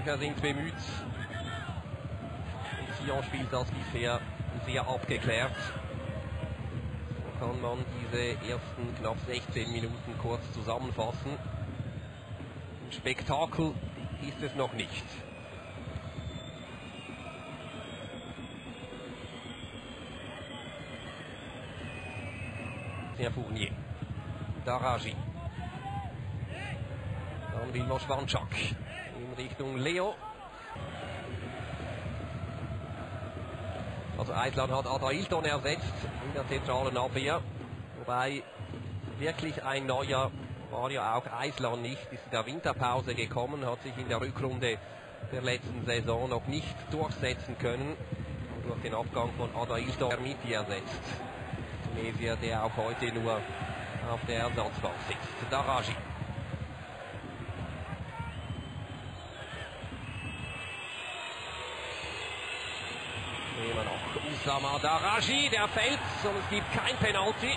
Zürcher sind bemüht. Und Sion spielt das bisher sehr abgeklärt. So kann man diese ersten knapp 16 Minuten kurz zusammenfassen. Ein Spektakel ist es noch nicht. Fournier. Daraji. Dann Wilmar Schwanczak in Richtung Leo. Also Eisland hat Adailton ersetzt in der zentralen Abwehr. Wobei wirklich ein neuer war ja auch Eisland nicht. Ist in der Winterpause gekommen, hat sich in der Rückrunde der letzten Saison noch nicht durchsetzen können. Und durch den Abgang von Adailton Ermiti ersetzt. Tunesier, der auch heute nur auf der Ersatzbank sitzt. Daraji. Immer noch Oussama Daraji, der fällt und es gibt kein Penalty.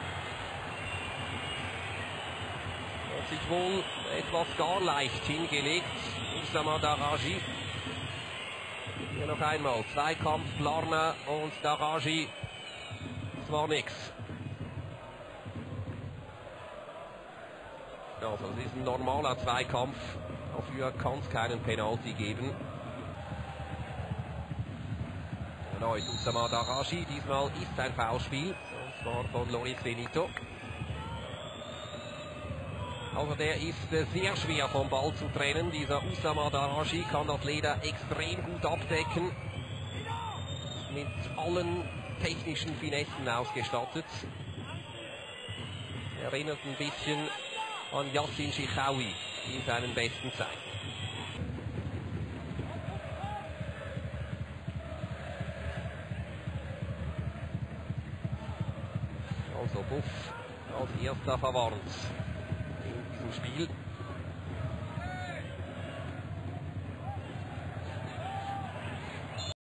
Hat sich wohl etwas gar leicht hingelegt. Oussama Daraji. Hier noch einmal Zweikampf, Larmer und Daraji. Das war nix. Also es ist ein normaler Zweikampf. Dafür kann es keinen Penalty geben. Erneut Oussama Daraji. Diesmal ist ein Foulspiel. Und zwar von Loris Benito. Also der ist sehr schwer vom Ball zu trennen. Dieser Oussama Daraji kann das Leder extrem gut abdecken. Mit allen technischen Finessen ausgestattet. Erinnert ein bisschen an Yassin Chichaoui in seinen besten Zeiten. Also Buff als erster verwarnt in diesem Spiel.